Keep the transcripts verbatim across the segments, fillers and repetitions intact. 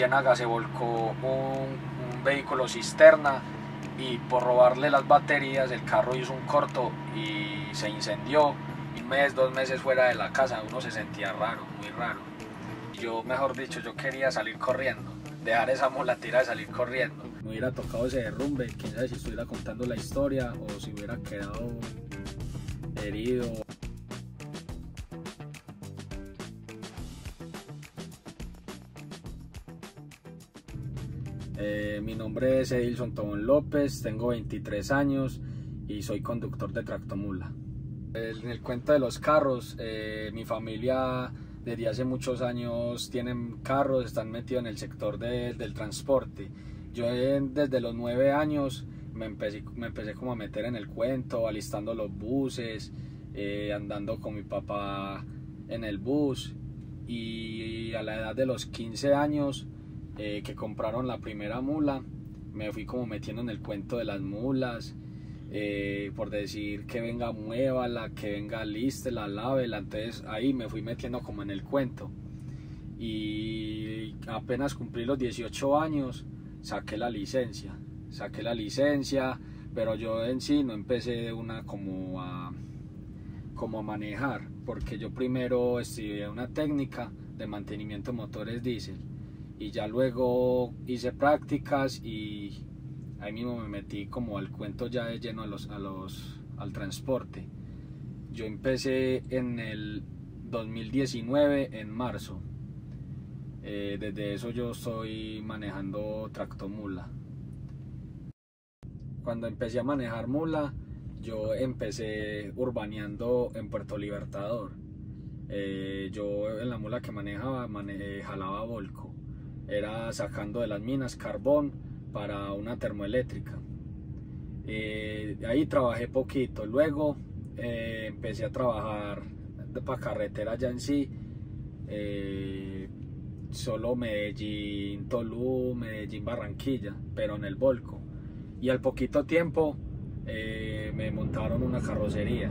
Ciénaga se volcó un, un vehículo cisterna y por robarle las baterías el carro hizo un corto y se incendió. Un mes, dos meses fuera de la casa uno se sentía raro, muy raro. Yo, mejor dicho, yo quería salir corriendo, dejar esa mula tirada y salir corriendo. Me hubiera tocado ese derrumbe, quién sabe si estuviera contando la historia o si hubiera quedado herido. Eh, mi nombre es Edilson Tobón López, tengo veintitrés años y soy conductor de tractomula. En el cuento de los carros, eh, mi familia desde hace muchos años tienen carros, están metidos en el sector de, del transporte. Yo eh, desde los nueve años me empecé, me empecé como a meter en el cuento, alistando los buses, eh, andando con mi papá en el bus, y a la edad de los quince años eh, que compraron la primera mula, me fui como metiendo en el cuento de las mulas. Eh, por decir que venga, muévala, que venga, lístela, lávela. Entonces ahí me fui metiendo como en el cuento y apenas cumplí los dieciocho años saqué la licencia saqué la licencia pero yo en sí no empecé de una como a como a manejar, porque yo primero estudié una técnica de mantenimiento de motores diésel y ya luego hice prácticas y ahí mismo me metí como al cuento ya de lleno a los, a los, al transporte. Yo empecé en el dos mil diecinueve, en marzo. Eh, desde eso yo estoy manejando tractomula. Cuando empecé a manejar mula, yo empecé urbaneando en Puerto Libertador. Eh, yo en la mula que manejaba, mane jalaba volco. Era sacando de las minas carbón para una termoeléctrica. Eh, ahí trabajé poquito, luego eh, empecé a trabajar para carretera ya en sí, eh, solo Medellín, Tolú, Medellín, Barranquilla, pero en el volco. Y al poquito tiempo eh, me montaron una carrocería,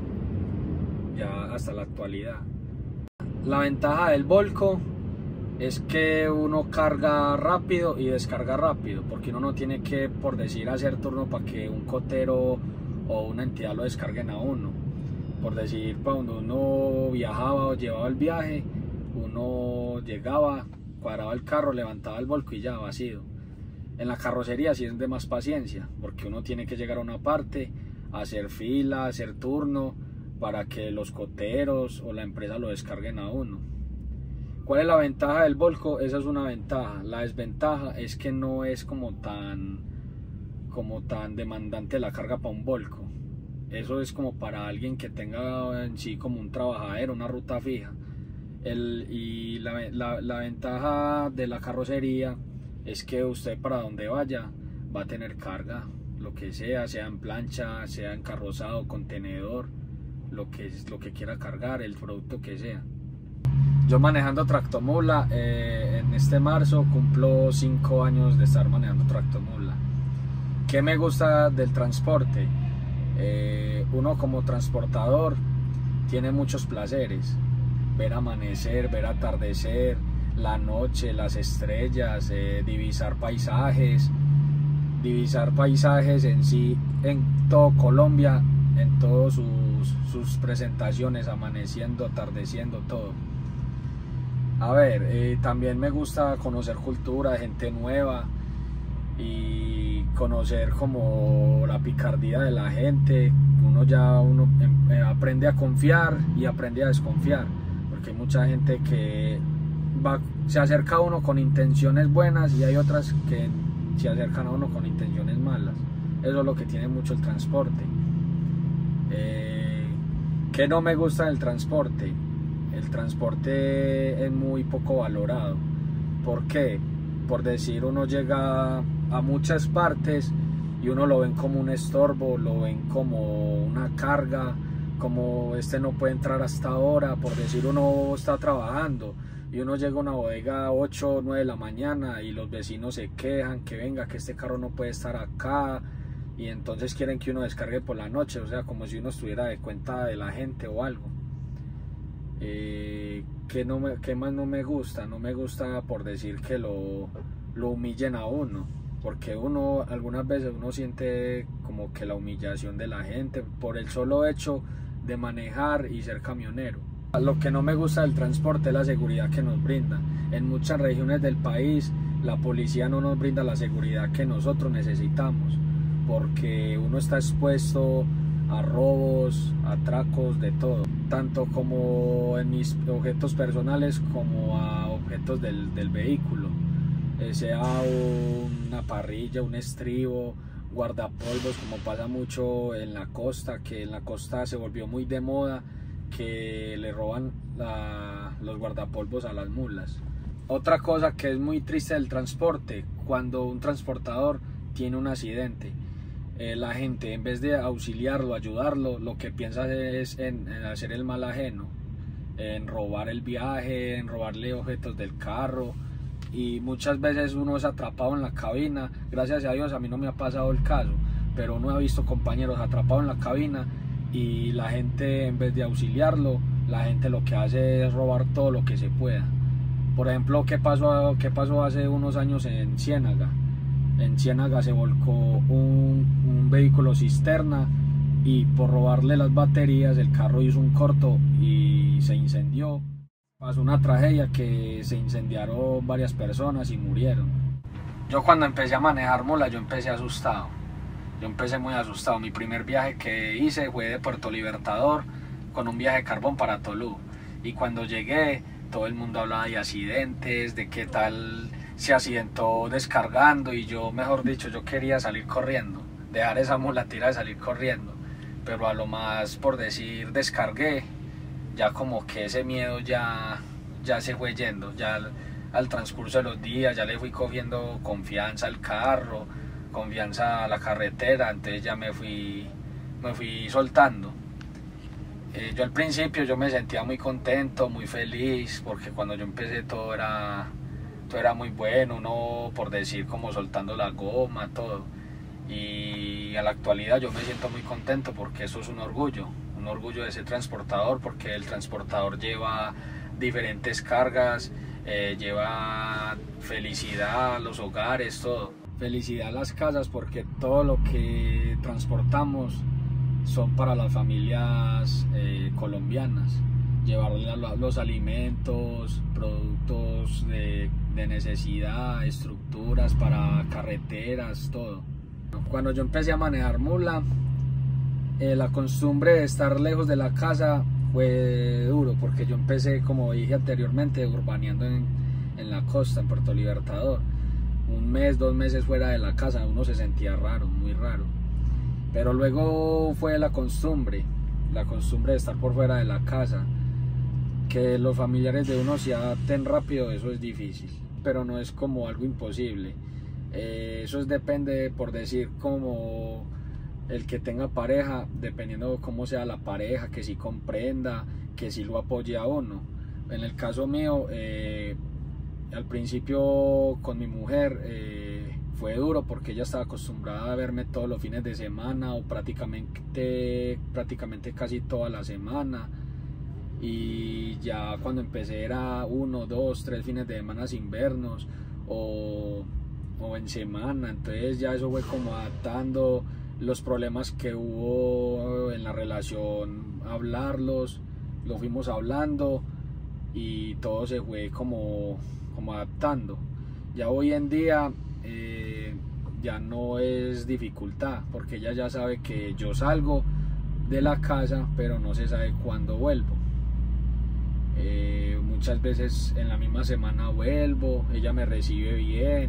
ya hasta la actualidad. La ventaja del volco es que uno carga rápido y descarga rápido, porque uno no tiene que, por decir, hacer turno para que un cotero o una entidad lo descarguen a uno. Por decir, cuando uno viajaba o llevaba el viaje, uno llegaba, cuadraba el carro, levantaba el volco y ya, vacío. En la carrocería sí es de más paciencia, porque uno tiene que llegar a una parte, hacer fila, hacer turno, para que los coteros o la empresa lo descarguen a uno. ¿Cuál es la ventaja del volco? Esa es una ventaja. La desventaja es que no es como tan, como tan demandante la carga para un volco. Eso es como para alguien que tenga en sí como un trabajadero, una ruta fija. El, y la, la, la ventaja de la carrocería es que usted para donde vaya va a tener carga, lo que sea, sea en plancha, sea encarrozado, contenedor, lo que, lo que quiera cargar, el producto que sea. Yo manejando tractomula, eh, en este marzo cumplo cinco años de estar manejando tractomula. ¿Qué me gusta del transporte? Eh, uno como transportador tiene muchos placeres: ver amanecer, ver atardecer, la noche, las estrellas, eh, divisar paisajes, divisar paisajes en sí, en todo Colombia, en todas sus, sus presentaciones, amaneciendo, atardeciendo, todo. A ver, eh, también me gusta conocer cultura, gente nueva y conocer como la picardía de la gente. Uno ya uno eh, aprende a confiar y aprende a desconfiar, porque hay mucha gente que va, se acerca a uno con intenciones buenas y hay otras que se acercan a uno con intenciones malas. Eso es lo que tiene mucho el transporte. Eh, ¿Qué no me gusta del transporte? El transporte es muy poco valorado. ¿Por qué? Por decir, uno llega a muchas partes y uno lo ven como un estorbo, lo ven como una carga, como este no puede entrar hasta ahora. Por decir, uno está trabajando y uno llega a una bodega a ocho o nueve de la mañana y los vecinos se quejan que venga, que este carro no puede estar acá, y entonces quieren que uno descargue por la noche, o sea, como si uno estuviera de cuenta de la gente o algo. Eh, ¿qué, no me, ¿Qué más no me gusta? No me gusta, por decir, que lo, lo humillen a uno, porque uno algunas veces uno siente como que la humillación de la gente por el solo hecho de manejar y ser camionero. Lo que no me gusta del transporte es la seguridad que nos brinda. En muchas regiones del país la policía no nos brinda la seguridad que nosotros necesitamos, porque uno está expuesto a robos, atracos, de todo, tanto como en mis objetos personales como a objetos del, del vehículo, eh, sea una parrilla, un estribo, guardapolvos, como pasa mucho en la costa, que en la costa se volvió muy de moda que le roban la, los guardapolvos a las mulas. Otra cosa que es muy triste del transporte, cuando un transportador tiene un accidente, eh, la gente en vez de auxiliarlo, ayudarlo, lo que piensa es en, en hacer el mal ajeno, en robar el viaje, en robarle objetos del carro, y muchas veces uno es atrapado en la cabina. Gracias a Dios a mí no me ha pasado el caso, pero uno ha visto compañeros atrapados en la cabina y la gente, en vez de auxiliarlo, la gente lo que hace es robar todo lo que se pueda. Por ejemplo, ¿qué pasó, qué pasó hace unos años en Ciénaga? En Ciénaga se volcó un, un vehículo cisterna y por robarle las baterías el carro hizo un corto y se incendió. Pasó una tragedia que se incendiaron varias personas y murieron. Yo cuando empecé a manejar mula, yo empecé asustado. Yo empecé muy asustado. Mi primer viaje que hice fue de Puerto Libertador con un viaje de carbón para Tolú. Y cuando llegué, todo el mundo hablaba de accidentes, de qué tal se accidentó descargando, y yo, mejor dicho, yo quería salir corriendo, dejar esa mula tirada y salir corriendo. Pero a lo más, por decir, descargué, ya como que ese miedo ya, ya se fue yendo. Ya al, al transcurso de los días ya le fui cogiendo confianza al carro, confianza a la carretera, entonces ya me fui, me fui soltando. Eh, yo al principio yo me sentía muy contento, muy feliz, porque cuando yo empecé todo era, todo era muy bueno, uno por decir como soltando la goma, todo. Y a la actualidad yo me siento muy contento porque eso es un orgullo, un orgullo de ser transportador, porque el transportador lleva diferentes cargas, eh, lleva felicidad a los hogares, todo. Felicidad a las casas, porque todo lo que transportamos son para las familias eh, colombianas. Llevarle los alimentos, productos de, de necesidad, estructuras para carreteras, todo. Cuando yo empecé a manejar mula, eh, la costumbre de estar lejos de la casa fue duro, porque yo empecé, como dije anteriormente, urbaneando en, en la costa, en Puerto Libertador. Un mes, dos meses fuera de la casa, uno se sentía raro, muy raro. Pero luego fue la costumbre, la costumbre de estar por fuera de la casa. Que los familiares de uno se adapten rápido, eso es difícil, pero no es como algo imposible. Eh, eso es, depende, por decir, como el que tenga pareja, dependiendo de cómo sea la pareja, que si comprenda, que si lo apoye a uno. En el caso mío, eh, al principio con mi mujer eh, fue duro, porque ella estaba acostumbrada a verme todos los fines de semana o prácticamente, prácticamente casi toda la semana, y ya cuando empecé era uno, dos, tres fines de semana sin vernos o, o en semana. Entonces ya eso fue como adaptando los problemas que hubo en la relación, hablarlos, lo fuimos hablando y todo se fue como como adaptando. Ya hoy en día eh, ya no es dificultad, porque ella ya sabe que yo salgo de la casa, pero no se sabe cuándo vuelvo. Eh, muchas veces en la misma semana vuelvo, ella me recibe bien,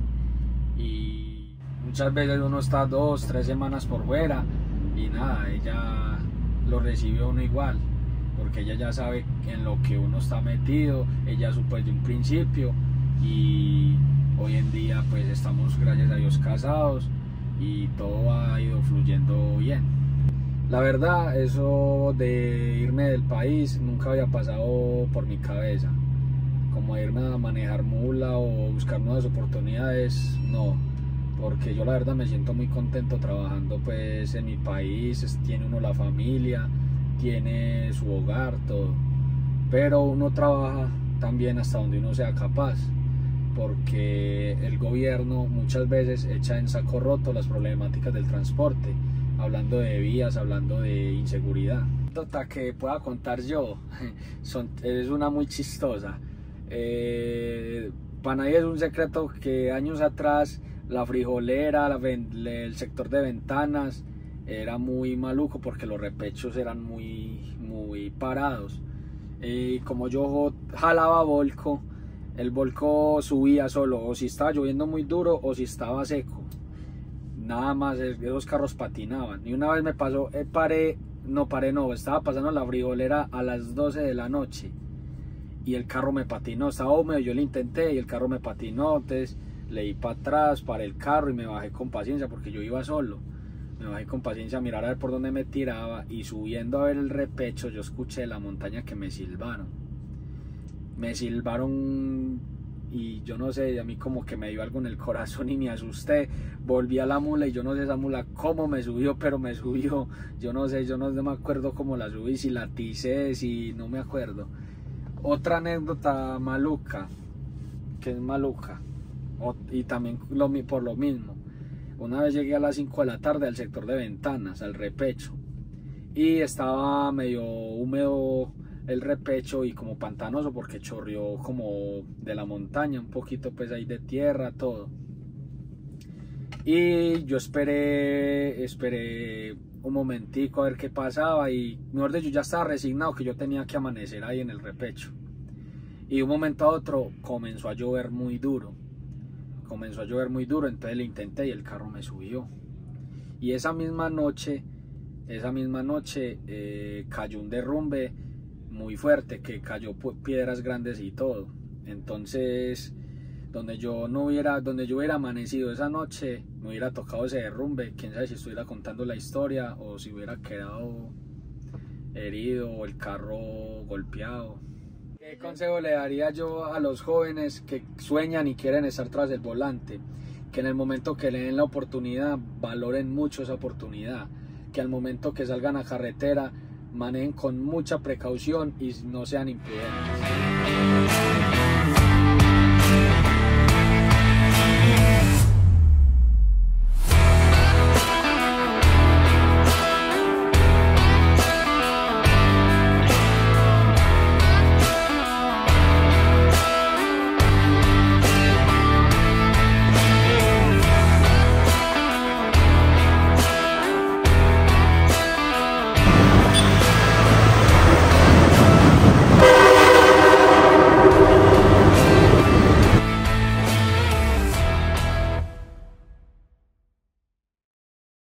y muchas veces uno está dos, tres semanas por fuera y nada, ella lo recibe uno igual, porque ella ya sabe en lo que uno está metido. Ella supo desde un principio, y hoy en día pues estamos, gracias a Dios, casados y todo ha ido fluyendo bien. La verdad, eso de irme del país nunca había pasado por mi cabeza, como irme a manejar mula o buscar nuevas oportunidades, no, porque yo la verdad me siento muy contento trabajando pues en mi país. Tiene uno la familia, tiene su hogar, todo, pero uno trabaja también hasta donde uno sea capaz. porque el gobierno muchas veces echa en saco roto las problemáticas del transporte, hablando de vías, hablando de inseguridad. Anécdota que pueda contar yo, son, es una muy chistosa. Eh, para nadie es un secreto que años atrás la frijolera, la, el sector de Ventanas era muy maluco porque los repechos eran muy, muy parados. Y como yo jalaba volco, el volco subía solo, o si estaba lloviendo muy duro o si estaba seco. Nada más, esos carros patinaban. Y una vez me pasó, eh, paré, no paré, no, estaba pasando la frijolera a las doce de la noche y el carro me patinó, estaba húmedo, yo lo intenté y el carro me patinó, entonces le di para atrás, paré el carro y me bajé con paciencia porque yo iba solo. Me bajé con paciencia a mirar a ver por dónde me tiraba y subiendo a ver el repecho yo escuché la montaña que me silbaron. Me silbaron y yo no sé, a mí como que me dio algo en el corazón y me asusté. Volví a la mula y yo no sé esa mula cómo me subió, pero me subió. Yo no sé, yo no me acuerdo cómo la subí, si la aticé, si no me acuerdo. Otra anécdota maluca, que es maluca, y también lo, por lo mismo. Una vez llegué a las cinco de la tarde al sector de Ventanas, al repecho, y estaba medio húmedo el repecho y como pantanoso porque chorreó como de la montaña, un poquito pues ahí de tierra, todo. Y yo esperé, esperé un momentico a ver qué pasaba y mejor de yo ya estaba resignado que yo tenía que amanecer ahí en el repecho. Y de un momento a otro comenzó a llover muy duro. Comenzó a llover muy duro, entonces le intenté y el carro me subió. Y esa misma noche, esa misma noche eh, cayó un derrumbe muy fuerte, que cayó piedras grandes y todo. Entonces, donde yo no hubiera, donde yo hubiera amanecido esa noche, me hubiera tocado ese derrumbe. Quién sabe si estuviera contando la historia o si hubiera quedado herido o el carro golpeado. ¿Qué consejo le daría yo a los jóvenes que sueñan y quieren estar tras el volante? Que en el momento que le den la oportunidad, valoren mucho esa oportunidad. Que al momento que salgan a carretera, manejen con mucha precaución y no sean imprudentes.